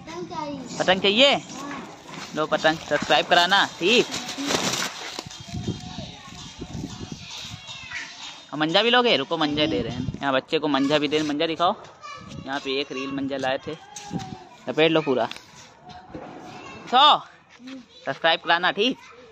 पतंग चाहिए? लो पतंग, सब्सक्राइब कराना ठीक। और मंजा भी लोगे? रुको मंजा दे रहे हैं यहाँ, बच्चे को मंजा भी दे। मंजा दिखाओ। यहाँ पे एक रील मंजा लाए थे, लपेट लो पूरा। सब्सक्राइब कराना ठीक।